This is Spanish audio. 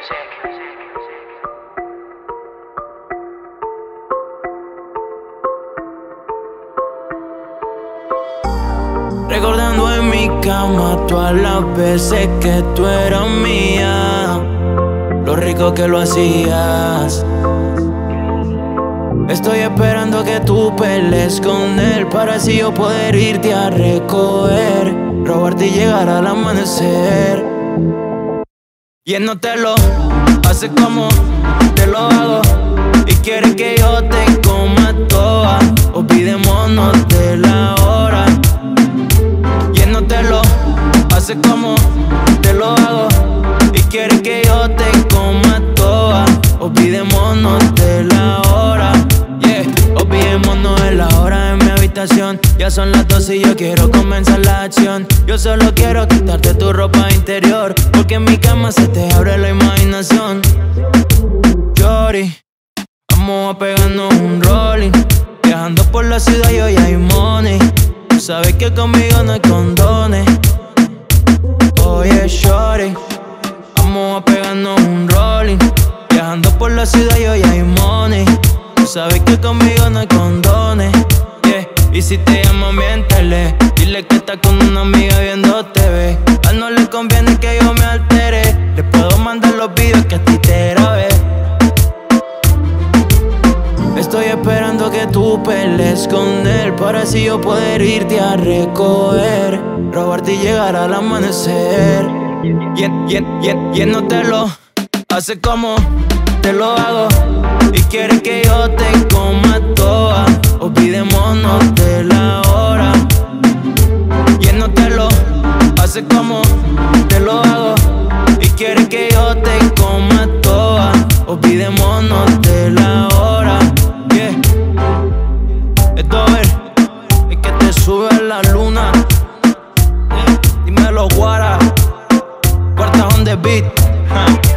Recordando en mi cama todas las veces que tú eras mía, lo rico que lo hacías. Estoy esperando que tú pelees con él para así yo poder irte a recoger, robarte y llegar al amanecer. Y él no te lo hace como te lo hago y quiere que yo te coma toda. Olvidémonos de la hora. Y él no te lo hace como te lo hago y quiere que yo te coma toda. Olvidémonos de la hora. Olvidémonos de la hora en mi habitación. Ya son las 12 y yo quiero comenzar la acción. Yo solo quiero quitarte tu ropa interior, porque en mi cama se te abre la imaginación. Shorty, vamos a pegarnos un rolling. Viajando por la ciudad y hoy hay money. Tú sabes que conmigo no hay condones. Oye, shorty, vamos a pegarnos un rolling. Viajando por la ciudad y hoy hay money. Tú sabes que conmigo no hay condones, yeah. Y si te llamo, miéntele. Dile que estás con una amiga viendo TV. A él no le conviene que yo me altere. Le puedo mandar los videos que a ti te grabé. Estoy esperando que tú pelees con él para así yo poder irte a recoger, robarte y llegar al amanecer. Y él no te lo hace como te lo hago y quiere que yo te coma toda. Olvidémonos de la hora. Y él no te lo hace como te lo hago y quiere que yo te coma toda. Olvidémonos de la hora, yeah. Esto es que te sube a la luna, yeah. Dímelo, guara. Cuarta on the beat, huh.